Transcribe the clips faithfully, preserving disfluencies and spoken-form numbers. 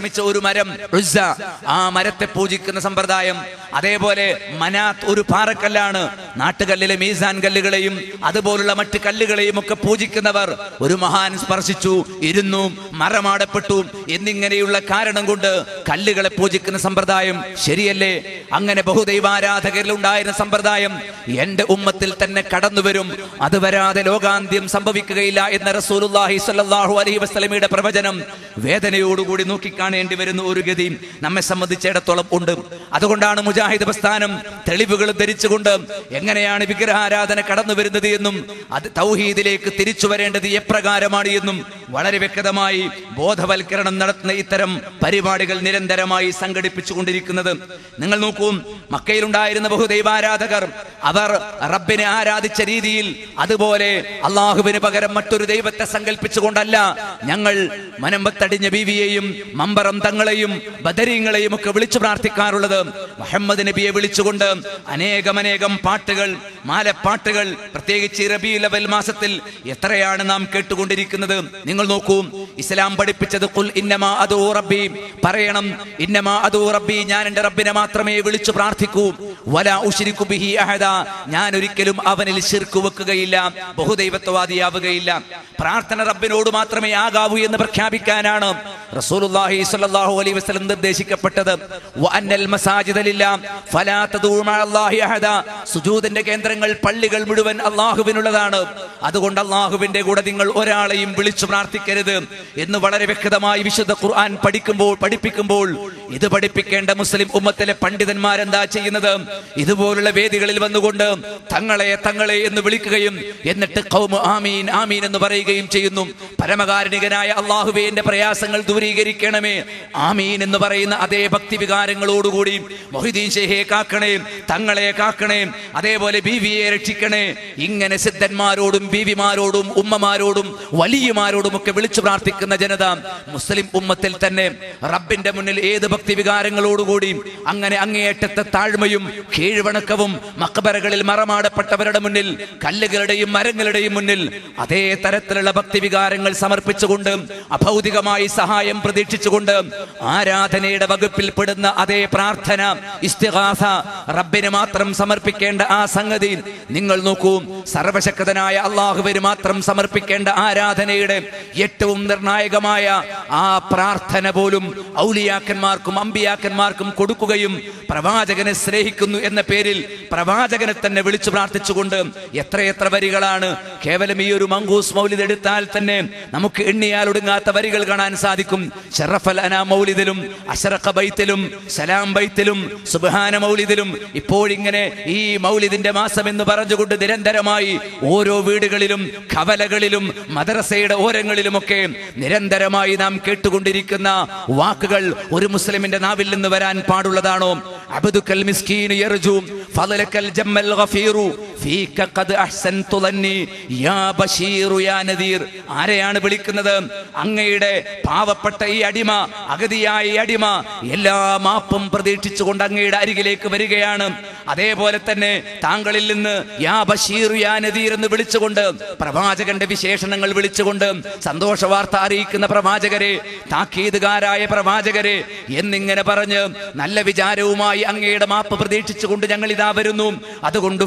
പരിശ്രമിച്ച ഒരു മരം ഉസ്സ, ആ മരത്തെ പൂജിക്കുന്ന സമ്പ്രദായം. അതേപോലെ മനാത്ത് ഒരു പാറക്കല്ലാണ്. നാട്ടുകല്ലിലെ മീസാൻ കല്ലുകളെയും അതുപോലുള്ള മറ്റ് കല്ലുകളെയും ഒക്കെ പൂജിക്കുന്നവർ ഒരു മഹാൻ സ്പർശിച്ചു, ഇരുന്നു, മറമാടപ്പെട്ടു എന്നിങ്ങനെയുള്ള കാരണം കൊണ്ട് കല്ലുകളെ പൂജിക്കുന്ന സമ്പ്രദായം ശരിയല്ലേ? അങ്ങനെ ബഹുദൈവാരാധകരിൽ ഉണ്ടായിരുന്ന സമ്പ്രദായം എന്റെ ഉമ്മത്തിൽ തന്നെ കടന്നു വരും, അത് വരാതെ ലോകാന്ത്യം സംഭവിക്കുകയില്ല എന്ന റസൂലുള്ളാഹി സ്വല്ലല്ലാഹു അലൈഹി വസല്ലമയുടെ പ്രവചനം വേദനയോടുകൂടി നോക്കിക്കാണേണ്ടി വരുന്ന ഒരു ഗതി നമ്മെ സംബന്ധിച്ചിടത്തോളം ഉണ്ട്. അതുകൊണ്ടാണ് മുജാഹിദ് പ്രസ്ഥാനം തെളിവുകൾ ധരിച്ചുകൊണ്ട് എങ്ങനെയാണ് വിഗ്രഹാരാധന കടന്നു വരുന്നത് എന്നും അത് തൗഹീദിലേക്ക് തിരിച്ചു വരേണ്ടത് എപ്രകാരമാണ് എന്നും വളരെ വ്യക്തമായി ബോധവൽക്കരണം നടത്തുന്ന ഇത്തരം പരിപാടികൾ നിരന്തരമായി സംഘടിപ്പിച്ചുകൊണ്ടിരിക്കുന്നത്. നിങ്ങൾ നോക്കൂ, മക്കയിലുണ്ടായിരുന്ന ബഹുദൈവാരാധകർ അവർ റബ്ബിനെ ആരാധിച്ച രീതിയിൽ അതുപോലെ അള്ളാഹുവിന് പകരം മറ്റൊരു ദൈവത്തെ സങ്കല്പിച്ചുകൊണ്ടല്ല ഞങ്ങൾ മനമ്പത്തടിഞ്ഞ ബീവിയെയും മമ്പറം തങ്ങളെയും ബദരീങ്ങളെയും ഒക്കെ വിളിച്ചു പ്രാർത്ഥിക്കാറുള്ളത്. മുഹമ്മദ് നബിയെ വിളിച്ചുകൊണ്ട് അനേകമനേകം പാട്ടുകൾ, മാലപ്പാട്ടുകൾ, പ്രത്യേകിച്ച് റബീഉൽ അവൽ മാസത്തിൽ എത്രയാണ് നാം കേട്ടുകൊണ്ടിരിക്കുന്നത്. നിങ്ങൾ നോക്കൂ, ഇസ്ലാം പഠിപ്പിച്ചത് ഖുൽ ഇന്നമാ അദൂ റബ്ബി, പറയണം ഇന്നമാ അദൂ റബ്ബി, ഞാൻ എൻ്റെ റബ്ബിനെ മാത്രമേ വിളിച്ചു പ്രാർത്ഥിക്കൂ, വലാ ഉശ്രികു ബിഹി അഹദ, ഞാൻ ഒരിക്കലും അവനിൽ ശിർക്ക് വെക്കുകയില്ല, ബഹുദൈവത്വവാദിയാവുകയില്ല. പ്രാർത്ഥന റബ്ബിനോട് മാത്രമേ ആകാവൂ എന്ന് പ്രഖ്യാപിക്കാനാണ് റസൂലുള്ളാഹി സ്വല്ലല്ലാഹു അലൈഹി വസല്ലം നിർദ്ദേശിക്കപ്പെട്ടത്. വഅന്നൽ മസാജിദ ലില്ലാഹ് ഫലാ തദൂ മഅല്ലാഹി അഹദ, സുജൂദിന്റെ കേന്ദ്രങ്ങൾ, പള്ളികൾ മുഴുവൻ അല്ലാഹുവിനുള്ളതാണ്, അതുകൊണ്ട് അല്ലാഹുവിന്റെ കൂടെ നിങ്ങൾ ഒരാളെയും വിളിച്ചു പ്രാർത്ഥിക്കരുത് എന്ന് വളരെ വ്യക്തമായി വിശുദ്ധ ഖുർആൻ പഠിക്കുമ്പോൾ പഠിപ്പിക്കുമ്പോൾ ഇത് പഠിപ്പിക്കേണ്ട മുസ്ലിം ഉമ്മത്തിലെ പണ്ഡിതന്മാരെന്താ ചെയ്യുന്നത്? ഇതുപോലുള്ള വേദികളിൽ വന്നുകൊണ്ട് തങ്ങളെ തങ്ങളെ എന്ന് വിളിക്കുകയും എന്നിട്ട് ഖൗമു ആമീൻ ആമീൻ എന്ന് പറയുകയും ചെയ്യുന്നു. പരമകാരുണികനായ അല്ലാഹുവേ, എന്റെ പ്രയാസങ്ങൾ ദൂരീകരിക്കണമേ, ആമീൻ എന്ന് പറയുന്ന അതേ ഭക്തി വികാരങ്ങളോടുകൂടി മൊഹീദ്ദീൻ ഷേഖെ കാക്കണേ, തങ്ങളെ കാക്കണേ, അതേപോലെ ബീവിയെ രക്ഷിക്കണേ, ഇങ്ങനെ സിദ്ധന്മാരോടും ബീവിമാരോടും ഉമ്മമാരോടും വലിയമാരോടും ഒക്കെ വിളിച്ചു പ്രാർത്ഥിക്കുന്ന ജനത മുസ്ലിം ഉമ്മത്തിൽ തന്നെ റബ്ബിന്റെ മുന്നിൽ ഏത് ഭക്തി വികാരങ്ങളോടുകൂടി അങ്ങനെ അങ്ങേയറ്റത്തെ താഴ്മയും കീഴ്വണക്കവും മഖബറകളിൽ മറമാടപ്പെട്ടവരുടെ മുന്നിൽ, കല്ലുകളുടെയും മരങ്ങളുടെയും മുന്നിൽ അതേ തരത്തിലുള്ള ഭക്തി വികാരങ്ങൾ സമർപ്പിച്ചുകൊണ്ട് അഭൗതികമായി സഹായം പ്രതീക്ഷിച്ചുകൊണ്ട് ആരാധനയുടെ വകുപ്പിൽ പെടുന്ന അതേ പ്രാർത്ഥന, ഇസ്തിഗാസ, റബ്ബിന് മാത്രം സമർപ്പിക്കേണ്ട ആ സംഗതി നിങ്ങൾ നോക്കൂ. സർവശക്തനായ അല്ലാഹുവിന് മാത്രം സമർപ്പിക്കേണ്ട ആരാധനയുടെ ഏറ്റവും നിർണായകമായ ആ പ്രാർത്ഥന പോലും ഔലിയാക്കന്മാർക്കും അമ്പിയാക്കന്മാർക്കും കൊടുക്കുകയും പ്രവാചകനെ സ്നേഹിക്കുന്നു എന്ന പേരിൽ പ്രവാചകനെ തന്നെ വിളിച്ചു പ്രാർത്ഥിച്ചുകൊണ്ട് എത്രയെത്ര വരികളാണ്. കേവലം ഈ ഒരു മങ്കൂസ് മൗലിദ് എടുത്താൽ തന്നെ നമുക്ക് എണ്ണിയാൽ ഒടുങ്ങാത്ത വരികൾ കാണാൻ സാധിക്കും. ശറഫൽ അനാ മൗലിദിലും അശറഖ ബൈത്തിലും സലാം ബൈത്തിലും സുബ്ഹാന മൗലിദിലും ഇപ്പോഴിങ്ങനെ ഈ മൗലിദിന്റെ മാസം എന്ന് പറഞ്ഞുകൊണ്ട് നിരന്തരമായി ഓരോ വീടുകളിലും കവലകളിലും മദ്രസയുടെ ഓരങ്ങളിലുമൊക്കെ നിരന്തരമായി നാം കേട്ടുകൊണ്ടിരിക്കുന്ന വാക്കുകൾ ഒരു മുസ്ലിമിന്റെ നാവിൽ നിന്ന് വരാൻ പാടുള്ളതാണോ? അബ്ദുക്കൽ മിസ്കീനു യർജു ഫളലക്കൽ ജമ്മൽ ഗഫീറു ഫീക ഖദ് അഹ്സൻതു ലന്നി യാ ബശീറു യാ നദീർ. ആരെയാണ് വിളിക്കുന്നത്? അങ്ങയുടെ പാവപ്പെട്ട ഈ അടിമ, അഗതിയായ ഈ അടിമ എല്ലാ മാപ്പും പ്രതീക്ഷിച്ചുകൊണ്ട് അങ്ങയുടെ അരികിലേക്ക് വരികയാണ്. അതേപോലെ തന്നെ താങ്കളിൽ നിന്ന് യാ ബശീറു യാ നദീർ എന്ന് വിളിച്ചുകൊണ്ട് പ്രവാചകന്റെ വിശേഷണങ്ങൾ വിളിച്ചുകൊണ്ട് സന്തോഷ വാർത്ത അറിയിക്കുന്ന പ്രവാചകരെ, താക്കീതുകാരായ പ്രവാചകരെ എന്നിങ്ങനെ പറഞ്ഞ് നല്ല വിചാരവുമായി അങ്ങയുടെ മാപ്പ് പ്രതീക്ഷിച്ചുകൊണ്ട് ഞങ്ങൾ ഇതാ വരുന്നു. അതുകൊണ്ട്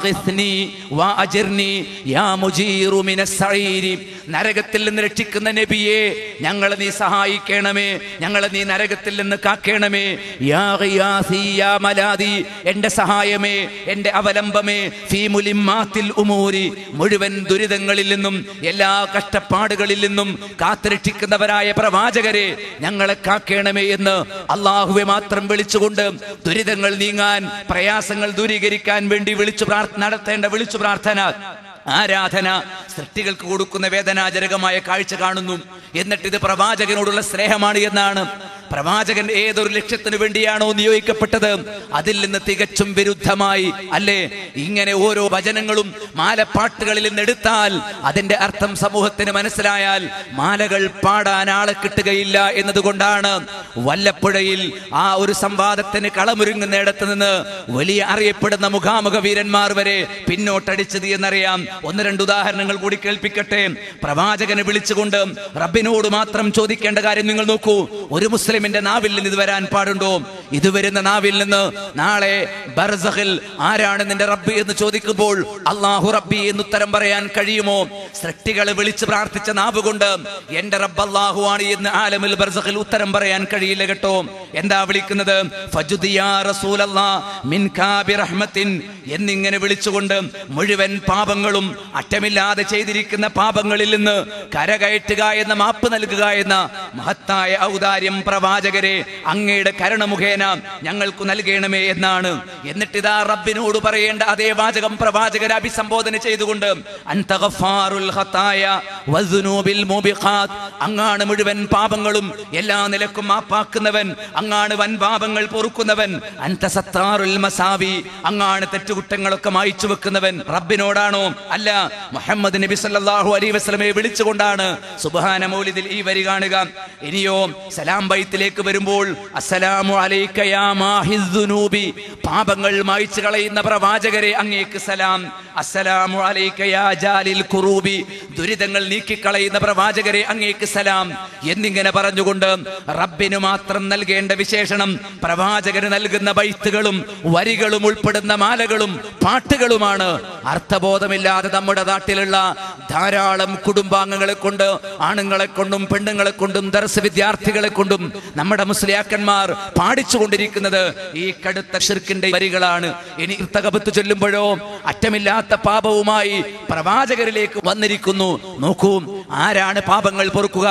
നരകത്തിൽ നിന്ന് രക്ഷിക്കുന്ന നബിയെ, ഞങ്ങളെ നീ സഹായിക്കണമേ, ഞങ്ങളെ നീ നരകത്തിൽ നിന്ന് കാക്കണമേ. യാ ഗിയാസി യാ മലാദി, എന്റെ സഹായമേ, എന്റെ അവലംബമേ. ഫീ മുലിമാത്തിൽ ഉമൂരി, മുഴുവൻ ദുരിതങ്ങളിൽ നിന്നും എല്ലാ കഷ്ടപ്പാടുകളിൽ നിന്നും കാത്തുരക്ഷിക്കുന്നവരായ പ്രവാചകരെ ഞങ്ങളെ കാക്കണമേ എന്ന് അള്ളാഹുവെ മാത്രം വിളിച്ചുകൊണ്ട് ദുരിതങ്ങൾ നീങ്ങാൻ, പ്രയാസങ്ങൾ ദൂരീകരിക്കാൻ വേണ്ടി വിളിച്ചു പ്രാർത്ഥന നടത്തേണ്ട വിളിച്ചു പ്രാർത്ഥന ആരാധന സൃഷ്ടികൾക്ക് കൊടുക്കുന്ന വേദനാജനകമായ കാഴ്ച കാണുന്നു. എന്നിട്ട് ഇത് പ്രവാചകനോടുള്ള സ്നേഹമാണ് എന്നാണ്. പ്രവാചകൻ ഏതൊരു ലക്ഷ്യത്തിനു വേണ്ടിയാണോ നിയോഗിക്കപ്പെട്ടത് അതിൽ നിന്ന് തികച്ചും വിരുദ്ധമായി അല്ലേ ഇങ്ങനെ ഓരോ വചനങ്ങളും മാലപ്പാട്ടുകളിൽ നിന്ന് എടുത്താൽ അതിന്റെ അർത്ഥം സമൂഹത്തിന് മനസ്സിലായാൽ മാലകൾ പാടാൻ ആളെ കിട്ടുകയില്ല എന്നതുകൊണ്ടാണ് വല്ലപ്പുഴയിൽ ആ ഒരു സംവാദത്തിന് കളമൊരുങ്ങുന്നിടത്ത് നിന്ന് വലിയ അറിയപ്പെടുന്ന മുഖാമുഖ വീരന്മാർ വരെ പിന്നോട്ടടിച്ചത് എന്നറിയാം. ഒന്ന് രണ്ട് ഉദാഹരണങ്ങൾ കൂടി കേൾപ്പിക്കട്ടെ. പ്രവാചകനെ വിളിച്ചുകൊണ്ട് റബ്ബിനോട് മാത്രം ചോദിക്കേണ്ട കാര്യം നിങ്ങൾ നോക്കൂ. ഒരു മുസ്ലിം മുസ്ലിമിന്റെ നാവിൽ നിന്ന് ഇത് വരാൻ പാടുണ്ടോ? ഇത് വരുന്ന നാവിൽ നിന്ന് നാളെ ബർസഖിൽ ആരാണ് നിന്റെ റബ്ബ് എന്ന് ചോദിക്കുമ്പോൾ അല്ലാഹു റബ്ബി എന്ന് ഉത്തരം പറയാൻ കഴിയുമോ? സൃഷ്ടികളെ വിളിച്ച് പ്രാർത്ഥിച്ച നാവ് കൊണ്ട് എന്റെ റബ്ബ് അല്ലാഹു ആണ് എന്ന് ആലമിൽ ബർസഖിൽ ഉത്തരം പറയാൻ കഴിയില്ല കേട്ടോ. എന്താ വിളിക്കുന്നത്? ഫജുദിയാ റസൂലല്ലാഹ് മിൻകാ ബിറഹ്മത്തിൻ എന്നിങ്ങനെ വിളിച്ചുകൊണ്ട് മുഴുവൻ പാപങ്ങളും അറ്റമില്ലാതെ ചെയ്തിരിക്കുന്ന പാപങ്ങളിൽ നിന്ന് കരകയറ്റുക എന്ന, മാപ്പ് നൽകുക എന്ന മഹത്തായ ഔദാര്യം പ്രവാചകരെ അങ്ങയുടെ കരുണ മുഖേന ഞങ്ങൾക്ക് നൽകണമേ എന്നാണ്. എന്നിട്ടിതാ റബ്ബിനോട് പറയേണ്ട അതേ വാചകം പ്രവാചകരെ അഭിസംബോധന ചെയ്തുകൊണ്ട് അൻത ഗഫാറുൽ ഖതായ വസ്ദുനൂബിൽ മുബിഖാത്ത്, അങ്ങാണ് മുഴുവൻ പാപങ്ങളും എല്ലാ നിലക്കും മാപ്പാക്കുന്നവൻ, അങ്ങാണ് വൻ പാപങ്ങൾ പൊറുക്കുന്നവൻ. അൻത സത്താറുൽ മസാവി, അങ്ങാണ് തെറ്റുകുറ്റങ്ങളൊക്കെ മായ്ച്ചു വെക്കുന്നവൻ. റബ്ബിനോടാണോ? അല്ല, മുഹമ്മദ് നബി സല്ലല്ലാഹു അലൈഹി വസല്ലമയെ വിളിച്ചുകൊണ്ടാണ് സുബ്ഹാന മൗലിദിൽ ഈ വരി കാണുക. ഇനിയോ സലാം ബൈത്തിലേക്ക് വരുമ്പോൾ അസ്സലാമു അലൈക യാ മാഹിദ് ദുനൂബി, പാപങ്ങൾ മായ്ച്ചു കളയുന്ന പ്രവാചകരെ അങ്ങേക്ക് സലാം. അസ്സലാമു അലൈക യാ ജാലിൽ ഖുറൂബി, ദുരിതങ്ങൾ നീക്കിക്കളയുന്ന പ്രവാചകരെ അങ്ങേക്ക് സലാം എന്നിങ്ങനെ പറഞ്ഞുകൊണ്ട് റബ്ബിന് മാത്രം നൽകേണ്ട വിശേഷണം പ്രവാചകന് നൽകുന്ന ബൈത്തുകളും വരികളും ഉൾപ്പെടുന്ന മാലകളും പാട്ടുകളുമാണ്. അർത്ഥബോധമില്ലാതെ നമ്മുടെ നാട്ടിലുള്ള ധാരാളം കുടുംബാംഗങ്ങളെ കൊണ്ട്, ആണുങ്ങളെ കൊണ്ടും പെണ്ണുങ്ങളെ കൊണ്ടും ദർസ് വിദ്യാർത്ഥികളെ കൊണ്ടും നമ്മുടെ മുസ്ലിയാക്കന്മാർ പാടിച്ചുകൊണ്ടിരിക്കുന്നത് ഈ കടുത്ത ശിർക്കിന്റെ വരികളാണ്. ഇനി ഇർതഖബത്ത് ചൊല്ലുമ്പോഴോ അറ്റമില്ലാത്ത പാപവുമായി പ്രവാചകരിലേക്ക് വന്നിരിക്കുന്നു. നോക്കൂ, ആരാണ് പാപങ്ങൾ പൊറുക്കുക?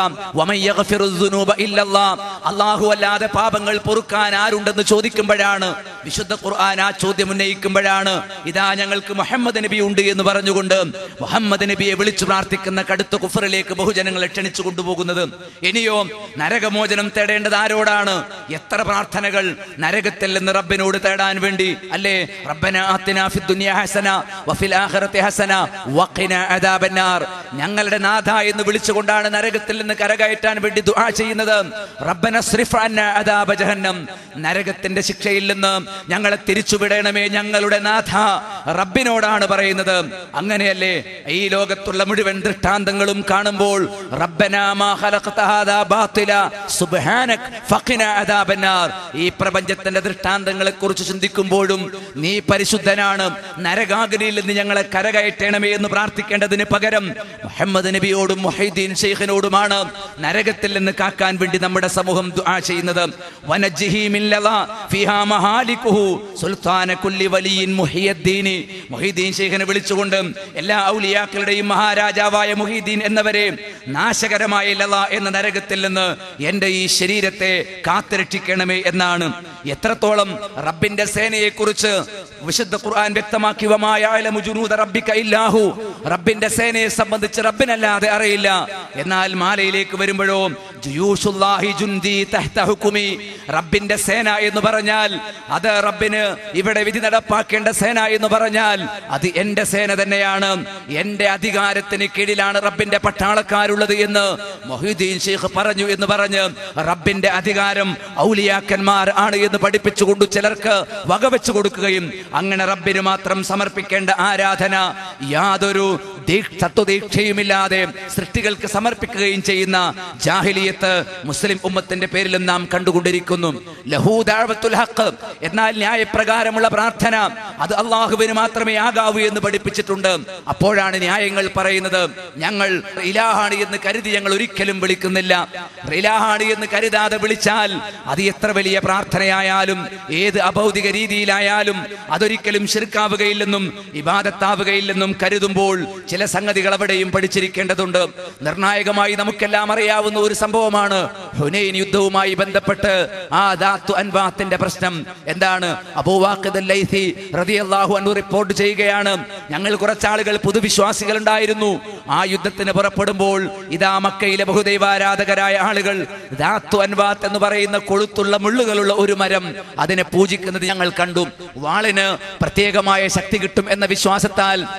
അല്ലാഹു അല്ലാതെ പാപങ്ങൾ പൊറുക്കാൻ ആരുണ്ടെന്ന് ചോദിക്കുമ്പോഴാണ്, വിശുദ്ധ ഖുർആൻ ആ ചോദ്യം ഉന്നയിക്കുമ്പോഴാണ് ഇതാ ഞങ്ങൾക്ക് മുഹമ്മദ് നബി ഉണ്ട് എന്ന് പറഞ്ഞുകൊണ്ട് മുഹമ്മദ് നബിയെ വിളിച്ചു പ്രാർത്ഥിക്കുന്ന കടുത്ത കുഫറിലേക്ക് ബഹുജനങ്ങളെ ക്ഷണിച്ചു കൊണ്ടുപോകുന്നത്. ഇനിയോ നരകമോചനം തേടേണ്ടത് ആരോടാണ്? എത്ര പ്രാർത്ഥനകൾ നരകത്തിൽ നിന്ന് റബ്ബിനോട് തേടാൻ വേണ്ടി അല്ലേ? റബ്ബനാ ആതിനാ ഫിദ്ദുനിയാ ഹസന വഫിൽ ആഖിറതി ഹസന വഖിനാ അദാബന്നാർ. ഞങ്ങളുടെ നാഥ എന്ന് വിളിച്ചുകൊണ്ടാണ് നരകത്തിൽ നിന്ന് കരകയറ്റാൻ വേണ്ടി ദുആ ചെയ്യുന്നത്. റബ്ബനാ സ്രിഫ് അന്നാ അദാബ ജഹന്നം, നരകത്തിന്റെ ശിക്ഷയിൽ നിന്ന് ഞങ്ങളെ തിരിച്ചുവിടണമേ ഞങ്ങളുടെ നാഥ, റബ്ബിനോടാണ് പറയുന്നത്. അങ്ങനെയല്ലേ ഈ ലോകത്തുള്ള മുഴുവൻ ദൃഷ്ടാന്തങ്ങളും കാണുമ്പോൾ റബ്ബനാ മാ ഖലഖത ഹാദാ ബാതില സുബ്ഹാനക ഫഖിനാ അദാബന്നാർ, ഈ പ്രപഞ്ചത്തിന്റെ ദൃഷ്ടാന്തങ്ങളെ കുറിച്ച് ചിന്തിക്കുമ്പോഴും നീ പരിശുദ്ധനാണ്, നരകാഗ്നിയിൽ നിന്ന് ഞങ്ങളെ കരകയറ്റണമേ എന്ന് പ്രാർത്ഥിക്കേണ്ടതിന് പകരം മുഹമ്മദ് നബിയോടും മുഹൈദ്ദീൻ ശൈഖിനോടുമാണ് നരകത്തിൽ നിന്ന് കാക്കാൻ വേണ്ടി നമ്മുടെ സമൂഹം ദുആ ചെയ്യുന്നത്. വനജ്ജിഹി മിൻ ലദാ ഫിഹാ മഹാലികുഹു സുൽത്താന കുല്ലി വലിയിൻ മുഹിയദ്ദീൻ, മുഹൈദ്ദീൻ ശൈഖിനെ വിളിച്ചുകൊണ്ട് എല്ലാ ഔലിയാക്കളുടെയും മഹാരാജാവായ മുഹൈദ്ദീൻ എന്നവരെ നാശകരമായ ലദാ എന്ന നരകത്തിൽ നിന്ന് എന്റെ ഈ ശരീരത്തെ കാത്തുരക്ഷിക്കണമേ എന്നാണ്. എത്രത്തോളം റബ്ബിന്റെ സേനയെ കുറിച്ച് വിശുദ്ധ ഖുർആൻ വ്യക്തമാക്കി, വമാ യഅലമു ജുനൂദ റബ്ബിക ഇല്ലാഹു, റബ്ബിന്റെ സേനയെ സംബന്ധിച്ച് റബ്ബിനല്ലാതെ അറിയില്ല. എന്നാൽ മാലയിലേക്ക് വരുമ്പോഴോ ജുയൂഷുല്ലാഹി ജുൻദി തഹ്ത ഹുകുമി, റബ്ബിന്റെ സേന എന്ന് പറഞ്ഞാൽ അത് റബ്ബിന് ഇവിടെ വിധി നടപ്പാക്കേണ്ട സേന എന്ന് പറഞ്ഞാൽ അത് എന്റെ സേന തന്നെയാണ്, എന്റെ അധികാരത്തിന് കീഴിലാണ് റബ്ബിന്റെ പട്ടാളക്കാരുള്ളത് എന്ന് മുഹീദ്ദീൻ ശൈഖ് പറഞ്ഞു എന്ന് പറഞ്ഞ് റബ്ബിന്റെ അധികാരം ഔലിയാക്കന്മാർ ആണ് എന്ന് പഠിപ്പിച്ചുകൊണ്ട് ചിലർക്ക് വകവെച്ചു കൊടുക്കുകയും അങ്ങനെ റബ്ബിന് മാത്രം സമർപ്പിക്കേണ്ട ആരാധന യാതൊരു തത്വദീക്ഷയുമില്ലാതെ സൃഷ്ടികൾക്ക് സമർപ്പിക്കുകയും ചെയ്യുന്ന ജാഹിലിയത്ത് മുസ്ലിം ഉമ്മത്തിന്റെ പേരിലും നാം കണ്ടുകൊണ്ടിരിക്കുന്നു. ലഹൂ ദഅവത്തുൽ ഹഖ്, എന്നാൽ ന്യായപ്രകാരമുള്ള പ്രാർത്ഥന അത് അള്ളാഹുവിന് മാത്രമേ ആകാവൂ എന്ന് പഠിപ്പിച്ചിട്ടുണ്ട്. അപ്പോഴാണ് ന്യായങ്ങൾ പറയുന്നത്. ഞങ്ങൾ ഇലാഹാണ് എന്ന് കരുതി ഞങ്ങൾ ഒരിക്കലും വിളിക്കുന്നില്ല. ഇലാഹാണ് എന്ന് കരുതാതെ വിളിച്ചാൽ അത് എത്ര വലിയ പ്രാർത്ഥനയായാലും ഏത് അഭൗതിക രീതിയിലായാലും അതൊരിക്കലും ശിർക്കാവുകയില്ലെന്നും ഇബാദത്താവുകയില്ലെന്നും കരുതുമ്പോൾ ചില സംഗതികൾ അവിടെയും പഠിച്ചിരിക്കേണ്ടതുണ്ട്. നിർണായകമായി നമുക്കെല്ലാം അറിയാവുന്ന ഒരു സംഭവമാണ് ഹുനൈൻ യുദ്ധവുമായി ബന്ധപ്പെട്ട് ആ ദാത്തു അൻവാത്തിന്റെ പ്രശ്നം. എന്താണ്? അബൂ വാഖിദ് അൽ-ലൈസി റളിയല്ലാഹു അൻഹു റിപ്പോർട്ട് ചെയ്യുകയാണ്, ഞങ്ങൾ കുറച്ചാളുകൾ പുതുവിശ്വാസികൾ ഉണ്ടായിരുന്നു. ആ യുദ്ധത്തിന് പുറപ്പെടുമ്പോൾ ഇതാ മക്കയിലെ ബഹുദൈവാരാധകരായ ആളുകൾ ദാത്തു അൻവാത്ത് എന്ന് പറയുന്ന കൊളുത്തുള്ള മുള്ളുകളുള്ള ഒരു മരം അതിനെ പൂജിക്കുന്നത് ഞങ്ങൾ കണ്ടു. വാളിന് പ്രത്യേകമായ ശക്തി കിട്ടും എന്ന വിശ്വാസത്താൽ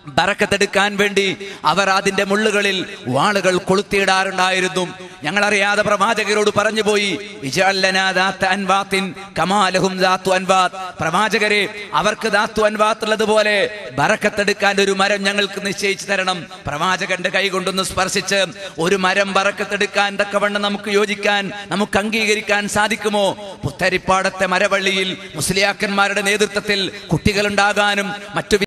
ബറക്കത്തെടുക്കാൻ വേണ്ടി അവർ അതിന്റെ മുള്ളുകളിൽ വാളുകൾ കൊളുത്തിയിടാറുണ്ടായിരുന്നു. ഞങ്ങളറിയാതെ പ്രവാചകരോട് പറഞ്ഞു പോയി, പ്രവാചകരെ, അവർക്ക് ദാത്തു അൻവാത്ത് ഉള്ളതുപോലെ ബറക്കത്തെടുക്കാൻ ഒരു മരം ഞങ്ങൾക്ക് നിശ്ചയിച്ചു തരണം. പ്രവാചകന്റെ കൈ കൊണ്ടൊന്ന് സ്പർശിച്ച് ഒരു മരം ബറക്കത്തെടുക്കാൻ തക്കവണ്ണം നമുക്ക് യോജിക്കാൻ, നമുക്ക് അംഗീകരിക്കാൻ സാധിക്കുമോ? പുത്തരിപ്പാടത്തെ മരവള്ളിയിൽ മുസ്ലിയാക്കന്മാരുടെ നേതൃത്വത്തിൽ കുട്ടികളുണ്ടാകാനും മറ്റു